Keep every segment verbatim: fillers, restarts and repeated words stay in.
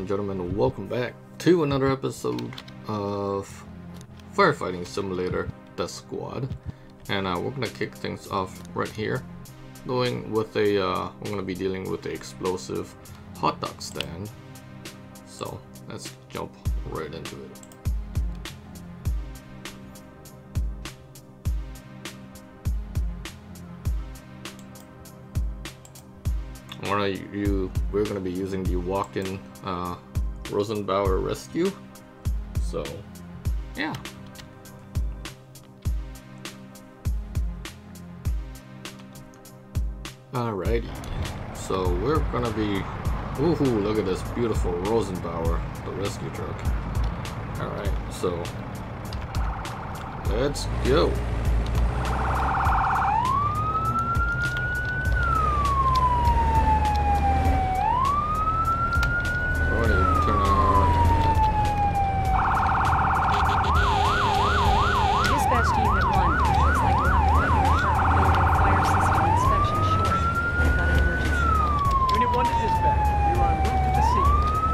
and gentlemen, welcome back to another episode of Firefighting Simulator Death Squad. And uh, we're gonna kick things off right here, going with a uh, we're gonna be dealing with the explosive hot dog stand. So let's jump right into it. Alright, you we're gonna be using the walk-in uh, Rosenbauer rescue. So yeah. Alrighty, so we're gonna be, woohoo, look at this beautiful Rosenbauer, the rescue truck. Alright, so let's go. Alright, turn on. Dispatch to Unit one. Looks like we'll have to cut your apartment building fire system inspection short. We've got an emergency call. Unit one to dispatch. You're en route to the scene.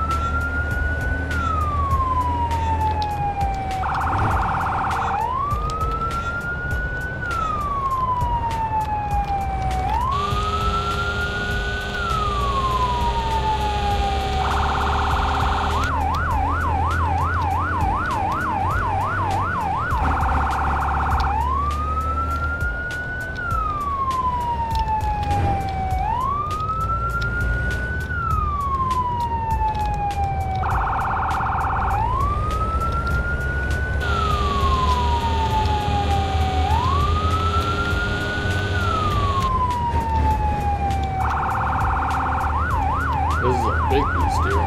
This is a big beast here.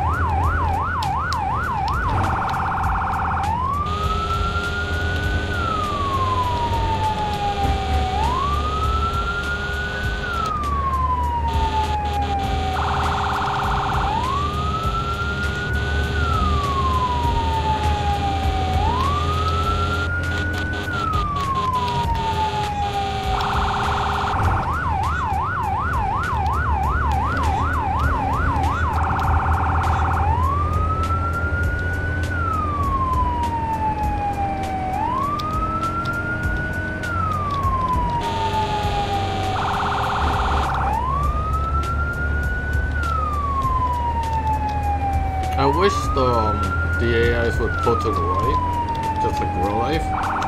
I wish the, um, the A Is would pull to the right, just like real life.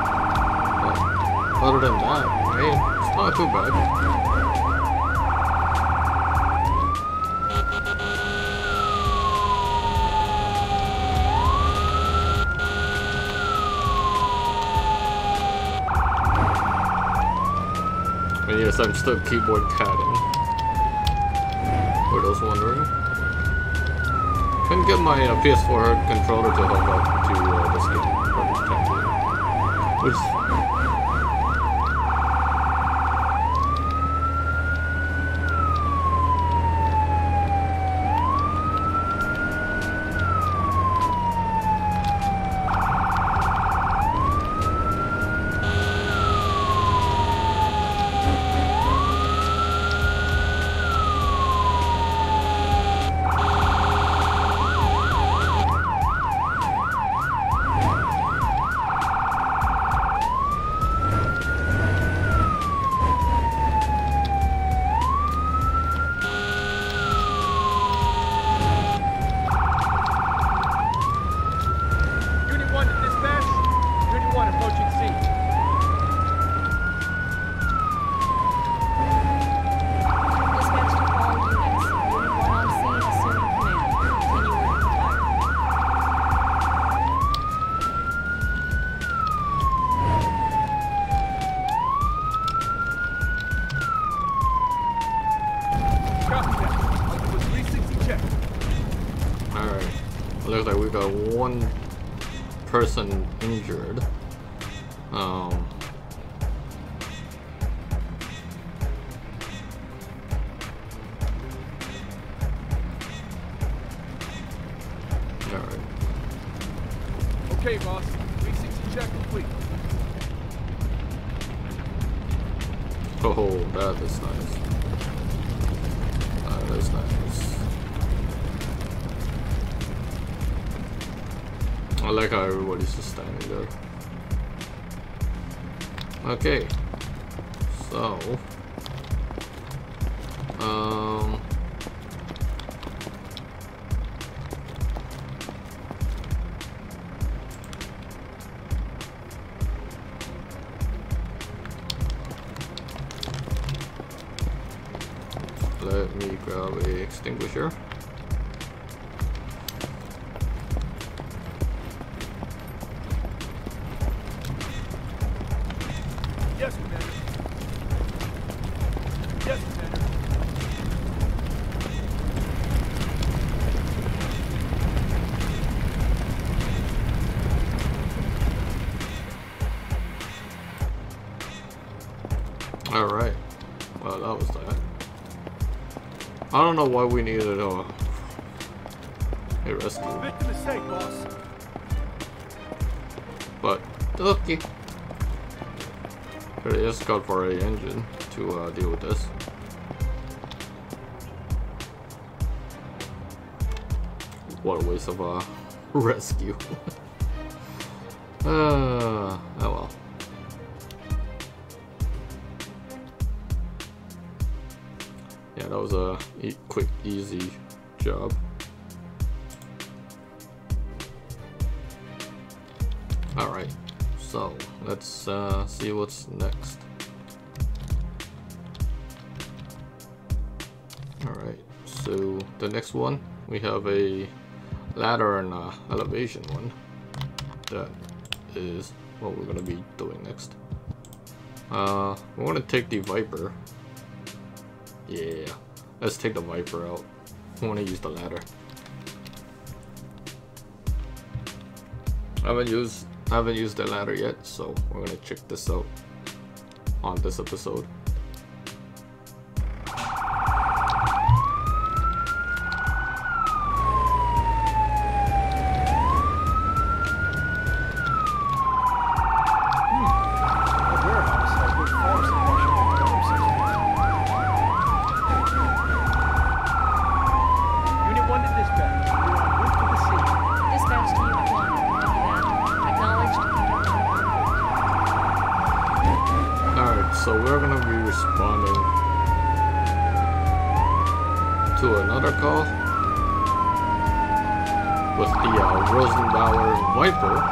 But other than that, hey, it's not too bad. And yes, I'm still keyboard catting. For those wondering. Couldn't get my uh, P S four controller to hook up to uh, this game, but can't do it. Which is Unit one to dispatch. Unit one approaching scene. Dispatch to all units. Unit one on scene, assuming command. Continue working fire. Copy that. I'll do a three sixty check. alright. Looks like we got one person injured. Um. Alright. Okay, boss. three sixty check complete. Oh, that is nice. That is nice. I like how everybody's just standing there. Okay. So. Um. Let me grab a extinguisher. Yes, Commander. Yes, Commander. All right. Well, that was that. I don't know why we needed a, a rescue, Victim is safe, boss. but okay. It is got for a engine to uh, deal with this. What a waste of a rescue. uh, oh well. Yeah, that was a e quick, easy job. All right, so let's uh, see what's next. All right, so the next one we have a ladder and uh, elevation one. That is what we're gonna be doing next. Uh, we're gonna take the Viper. Yeah, let's take the Viper out. I want to use the ladder. I haven't used I haven't used the ladder yet, so we're gonna check this out on this episode. So we're gonna be responding to another call with the uh, Rosenbauer Viper.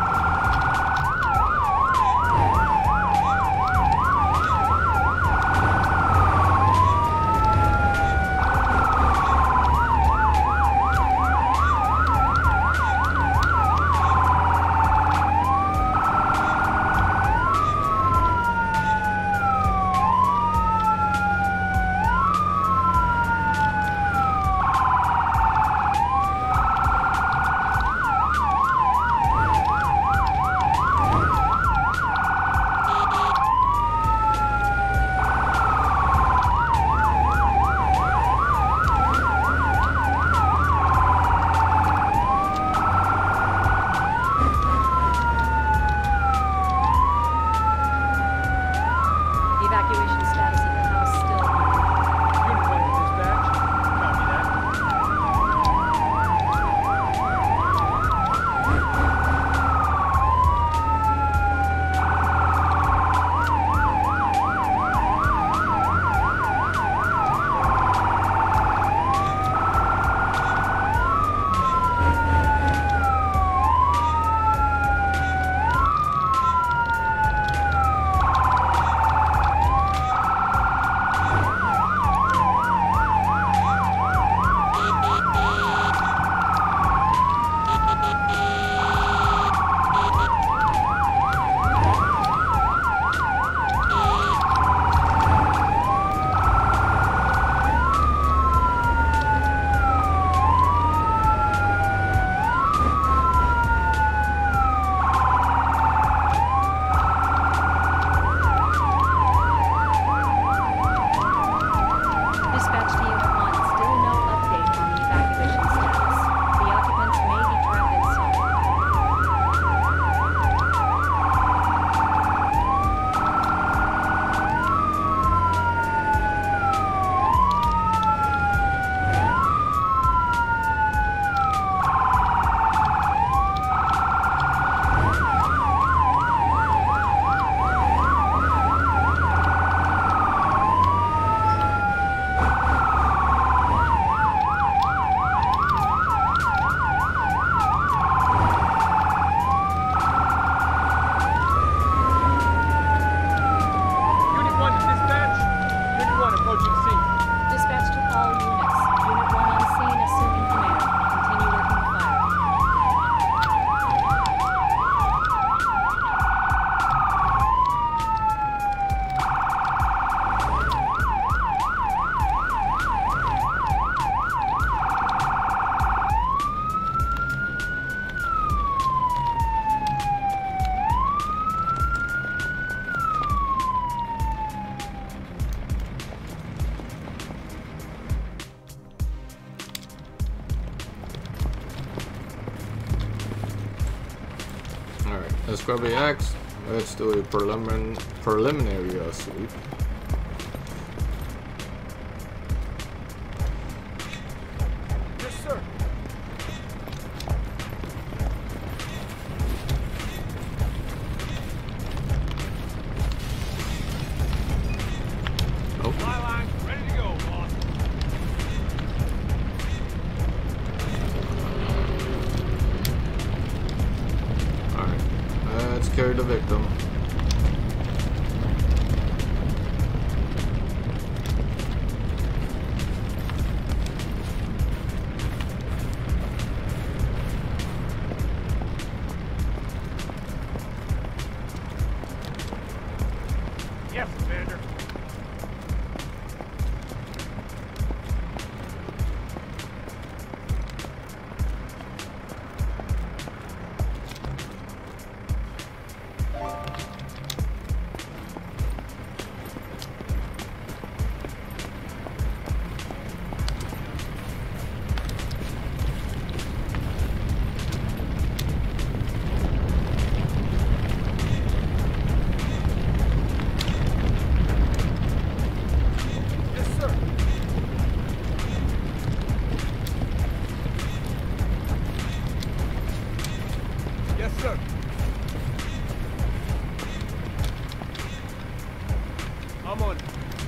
let's grab the axe. Let's do a prelimin preliminary uh, sweep. Yes, sir. Oh, My line, ready to go, boss. alright. Let's carry the victim. Yes, Commander. Yes, sir. Yes, sir. I'm on it.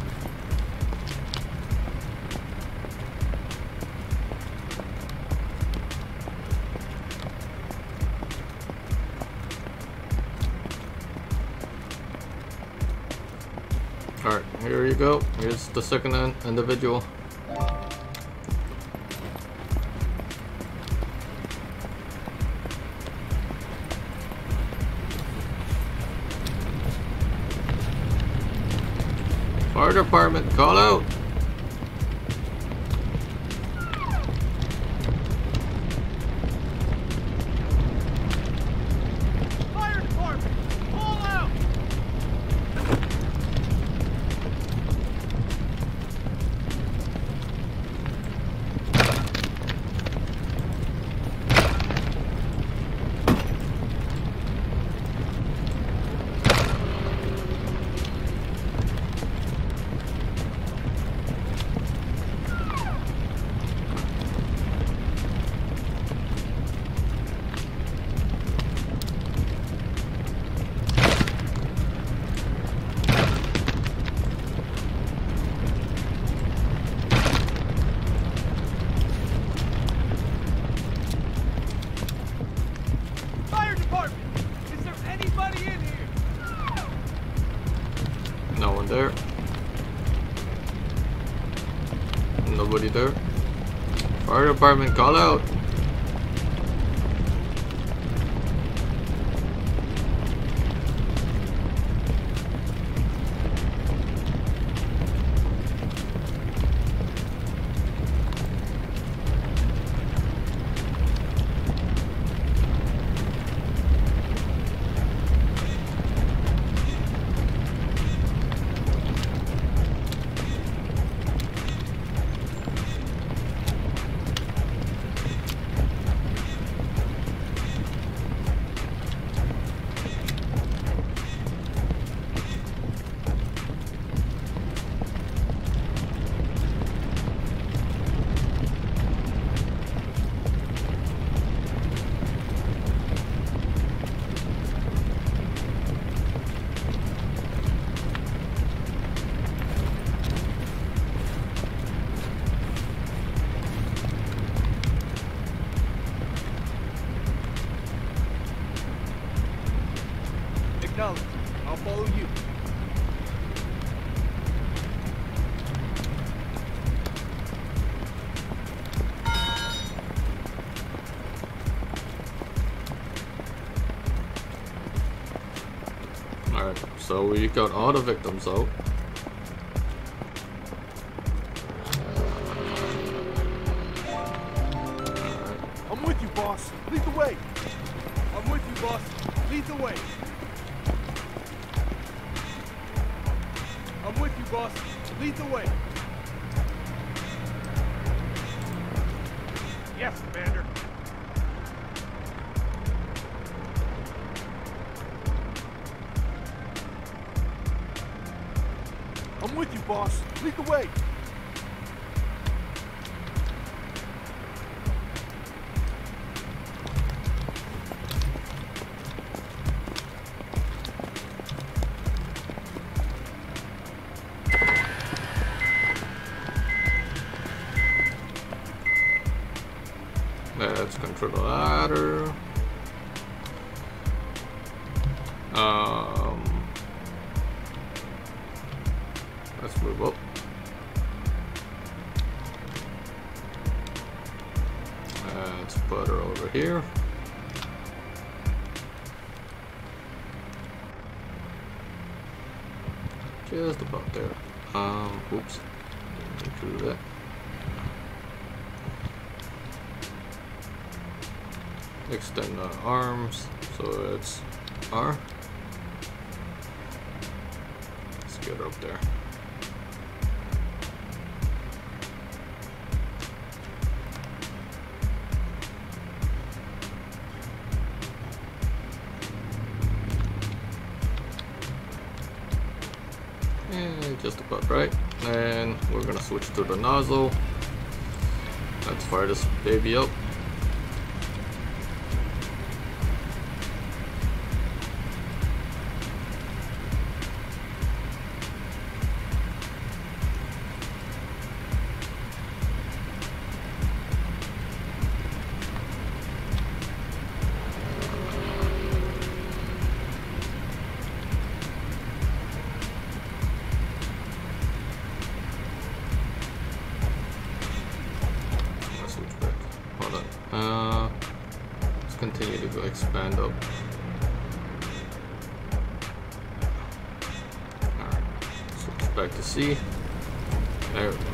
Alright, here you go. Here's the second in individual. Fire department, call out! Fire department, call out! Fire department! Is there anybody in here? No one there. Nobody there. Fire department, call out! Acknowledge. I'll follow you. Alright, so we got all the victims out. Alright, I'm with you, boss. Lead the way. I'm with you, boss. Lead the way. I'm with you, boss. Lead the way. Yes, Commander. with you, boss. Lead the way. Let's control the ladder. Um, let's move up. Let's put her over here. Just about there. Um, oops. Didn't mean to do that. Extend the arms, so it's R. Let's get her up there. And just about right. And we're gonna switch to the nozzle. Let's fire this baby up. Uh, let's continue to go expand up. Alright, switch back to C. There we go.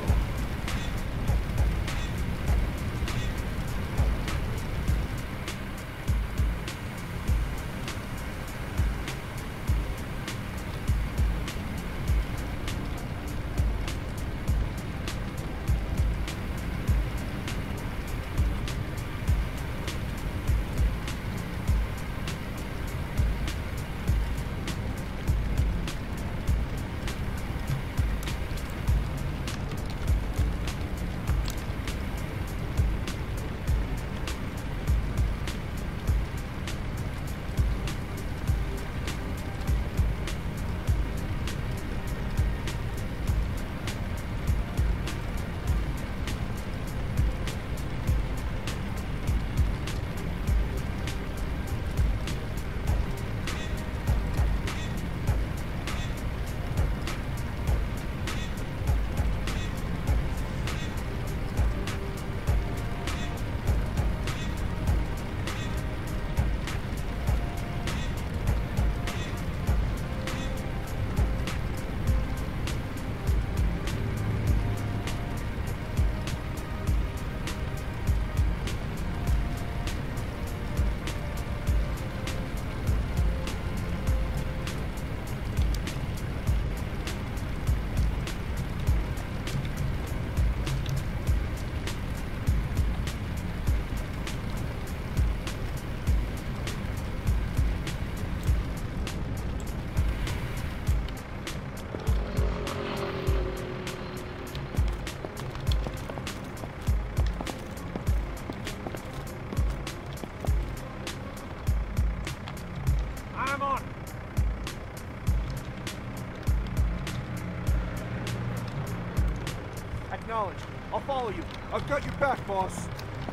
Acknowledged. I'll follow you. I've got your back, boss.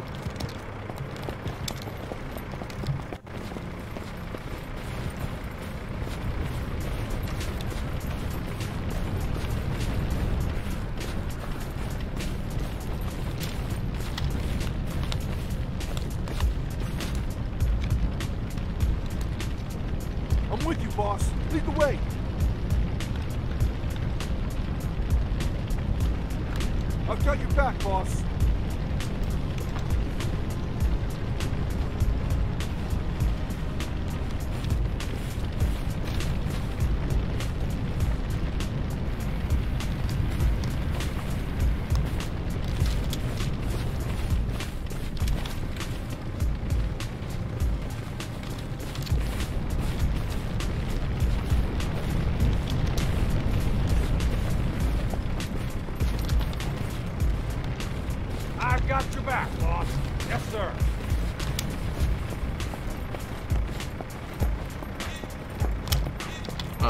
I'm with you, boss. Lead the way. I've got your back, boss.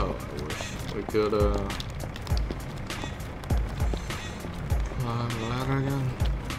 Oh, I wish we could uh climb the ladder again.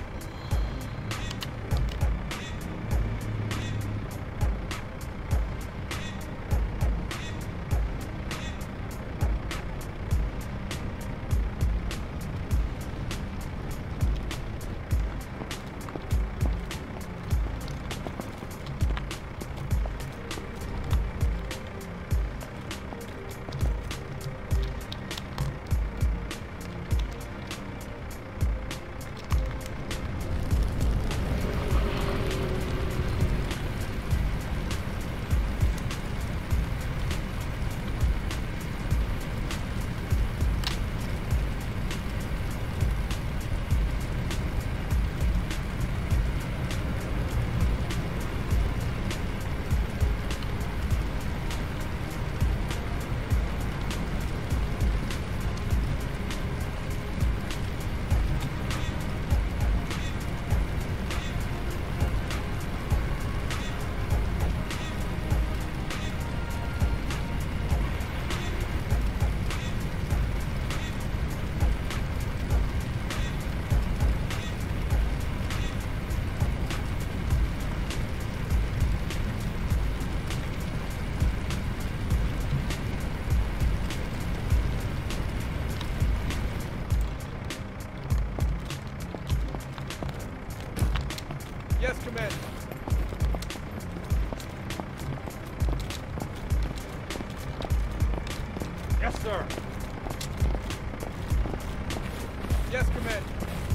Yes, Commander. Yes, sir. Yes, Commander.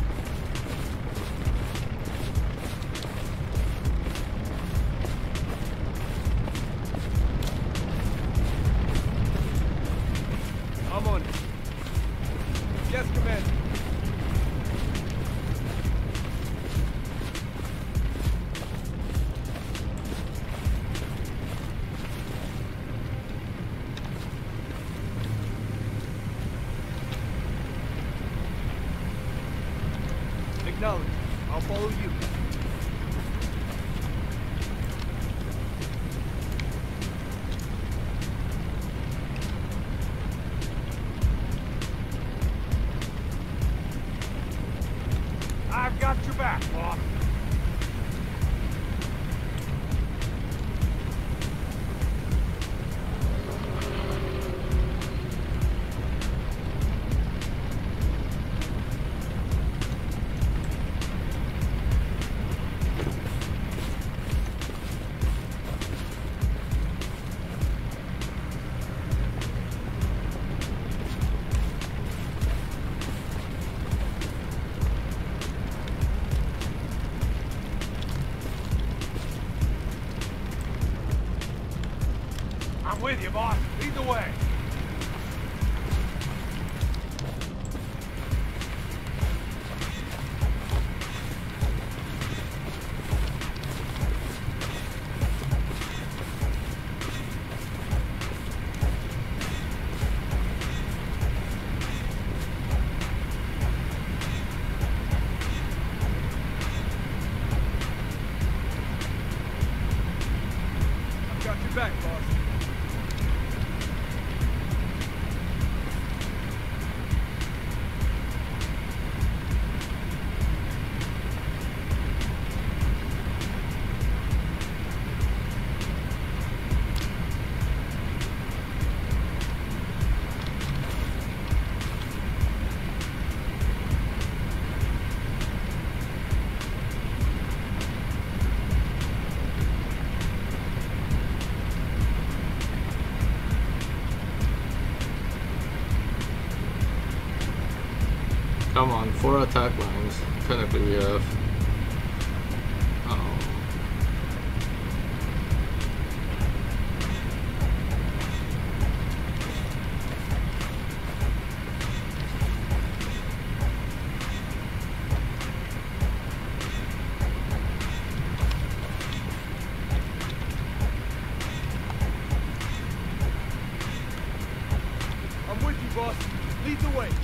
I'm on it. Yes, Commander. Acknowledge. I'll follow you. I've got your back, boss. I'm with you, boss. Lead the way. I've got your back, boss. Come on, four attack lines. Technically we have. Oh. I'm with you, boss. Lead the way.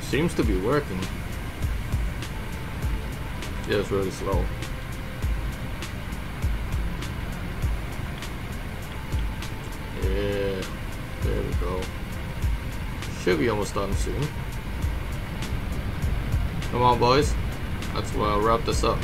seems to be working. Yeah, it's really slow. Yeah, there we go. Should be almost done soon. Come on, boys. Let's uh, wrap this up.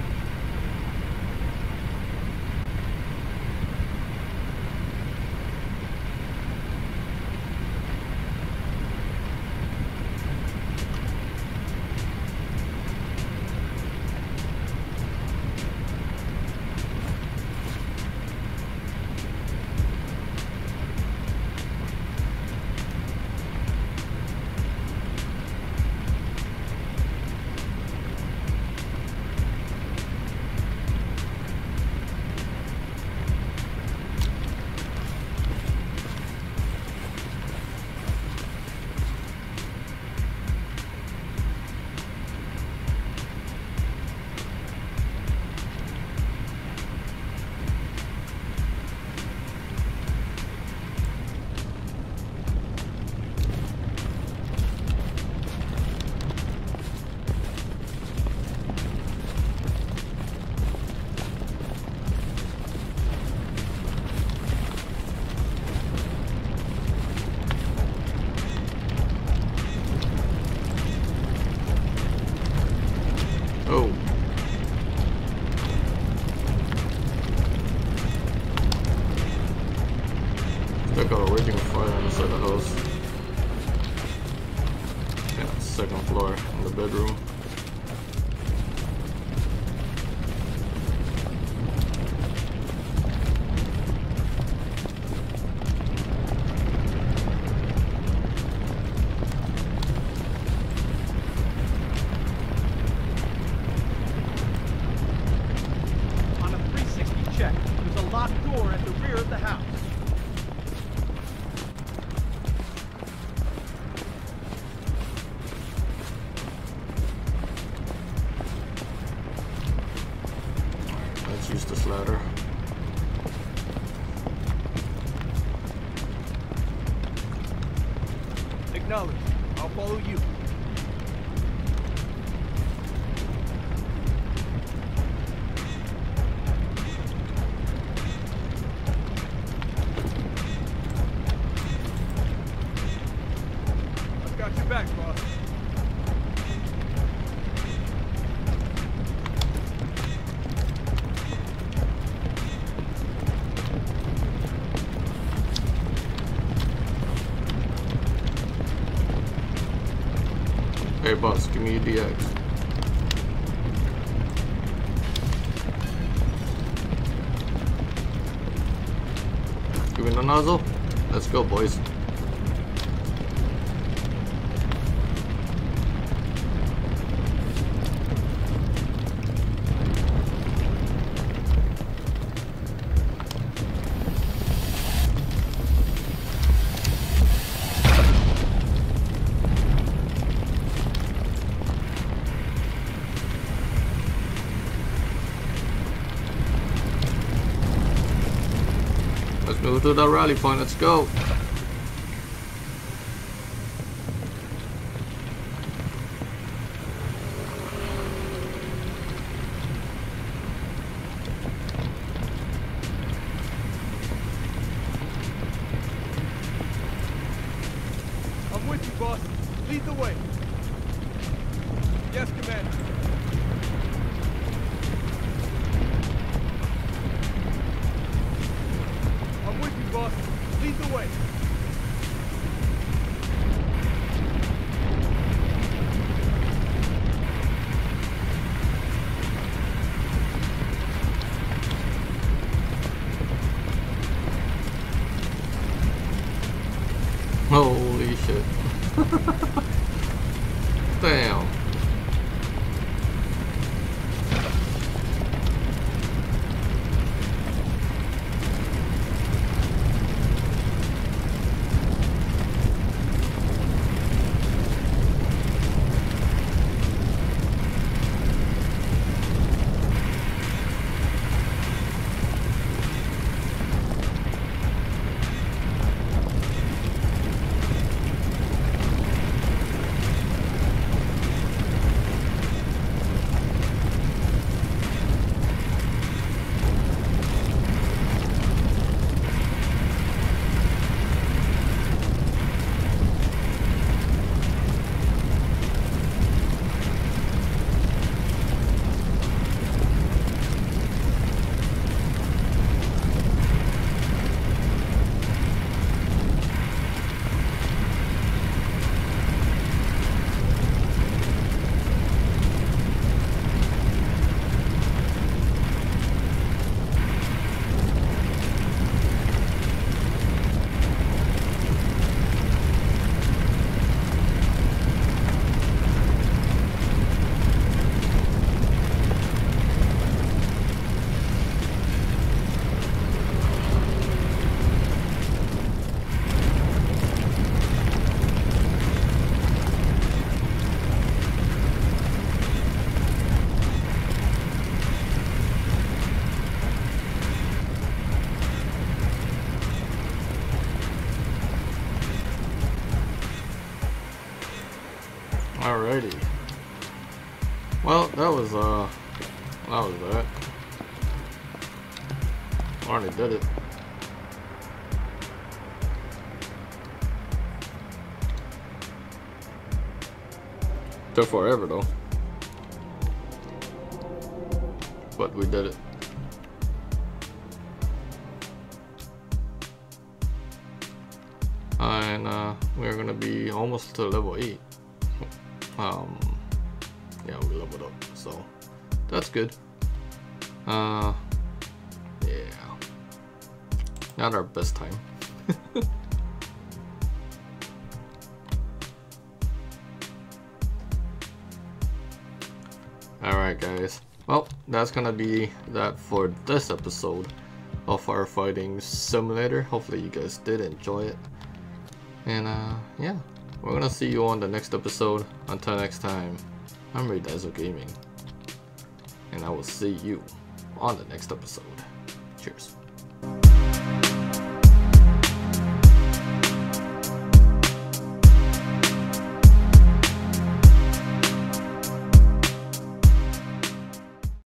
Oh. They got a raging fire inside the house. Yeah, second floor in the bedroom. Use this ladder. Acknowledge. I'll follow you. I've got your back, boss. Hey boss, give me a D X. Give me the nozzle. Let's go, boys. Let's move to the rally point. Let's go. I'm with you, boss. Lead the way. Yes, Commander. I'm with you, boss. Lead the way. Holy shit. Damn. Alrighty. Well, that was uh, that was that. Already did it. Took forever though, but we did it. And uh, we're gonna be almost to level eight. Um, yeah, we leveled up, so that's good. Uh, yeah, not our best time. Alright guys, well, that's gonna be that for this episode of Firefighting Simulator. Hopefully you guys did enjoy it. And uh, yeah, we're gonna see you on the next episode. Until next time, I'm Raydazzle Gaming, and I will see you on the next episode. Cheers.